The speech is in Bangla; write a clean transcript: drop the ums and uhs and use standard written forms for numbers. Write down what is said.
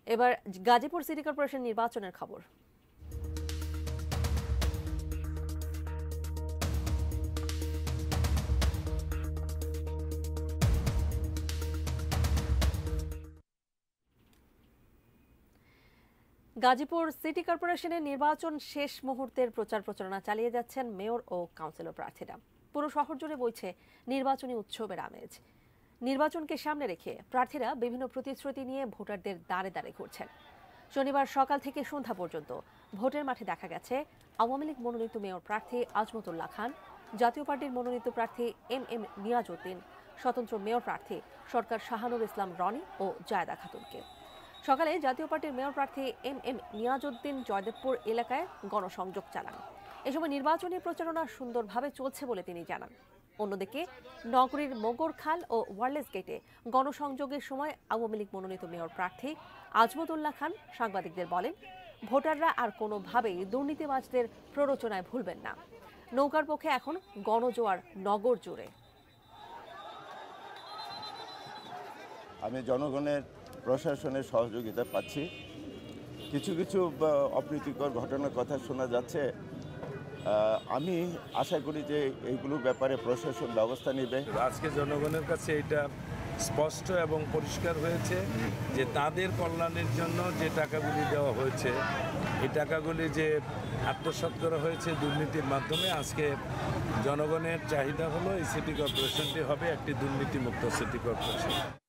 এবার গাজীপুর সিটি কর্পোরেশন নির্বাচনের খবর। গাজীপুর সিটি কর্পোরেশনের নির্বাচন শেষ মুহূর্তের প্রচারণা চালিয়ে যাচ্ছেন মেয়র ও কাউন্সিলর প্রার্থীরা। পুরো শহর জুড়ে বইছে নির্বাচনী উৎসবের আমেজ। নির্বাচনকে সামনে রেখে প্রার্থীরা বিভিন্ন প্রতিশ্রুতি নিয়ে ভোটারদের দ্বারে দ্বারে ঘুরছেন। শনিবার সকাল থেকে সন্ধ্যা পর্যন্ত ভোটের মাঠে দেখা গেছে আওয়ামী লীগ মনোনীত মেয়র প্রার্থী আজমতুল্লাহ খান, জাতীয় পার্টির মনোনীত প্রার্থী এম নিয়াজউদ্দিন, স্বতন্ত্র মেয়র প্রার্থী সরকার শাহানুর ইসলাম রনি ও জায়দা খাতুনকে। সকালে জাতীয় পার্টির মেয়র প্রার্থী এম নিয়াজউদ্দিন জয়দেবপুর এলাকায় গণসংযোগ চালান। এ সময় নির্বাচনী প্রচারণা সুন্দরভাবে চলছে বলে তিনি জানান। অন্যদিকে নগরীর মোগরখাল ও ওয়ারলেস গেটে গণসংযোগের সময় আওয়ামী লীগ মনোনীত মেয়র প্রার্থী আজমতুল্লাহ খান সাংবাদিকদের বলেন, ভোটাররা আর কোনোভাবেই দুর্নীতিবাজদের প্ররোচনায় ভুলবেন না। নৌকার পক্ষে এখন গণজোয়ার নগর জুড়ে। আমি জনগণের প্রশাসনের সহযোগিতা পাচ্ছি। কিছু কিছু অপ্রীতিকর ঘটনার কথা শোনা যাচ্ছে। আমি আশা করি যে এইগুলোর ব্যাপারে প্রশাসন ব্যবস্থা নেবে। আজকে জনগণের কাছে এটা স্পষ্ট এবং পরিষ্কার হয়েছে যে তাদের কল্যাণের জন্য যে টাকাগুলি দেওয়া হয়েছে, এই টাকাগুলি যে আত্মসাৎ করা হয়েছে দুর্নীতির মাধ্যমে। আজকে জনগণের চাহিদা হলো এই সিটি কর্পোরেশনটি হবে একটি দুর্নীতিমুক্ত সিটি কর্পোরেশন।